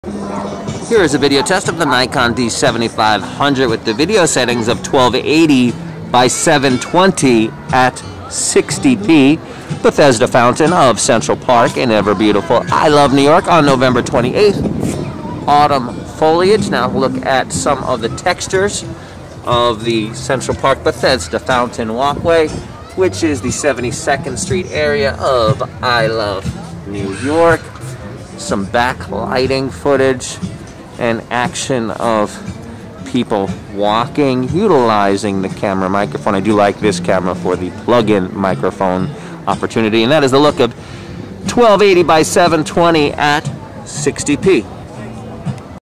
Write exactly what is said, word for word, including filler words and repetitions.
Here is a video test of the Nikon D seventy-five hundred with the video settings of twelve eighty by seven twenty at sixty p. Bethesda Fountain of Central Park in ever beautiful I Love New York on November twenty-eighth. Autumn foliage. Now look at some of the textures of the Central Park Bethesda Fountain walkway, which is the seventy-second Street area of I Love New York. Some backlighting footage and action of people walking, utilizing the camera microphone. I do like this camera for the plug-in microphone opportunity, and that is the look of twelve eighty by seven twenty at sixty p.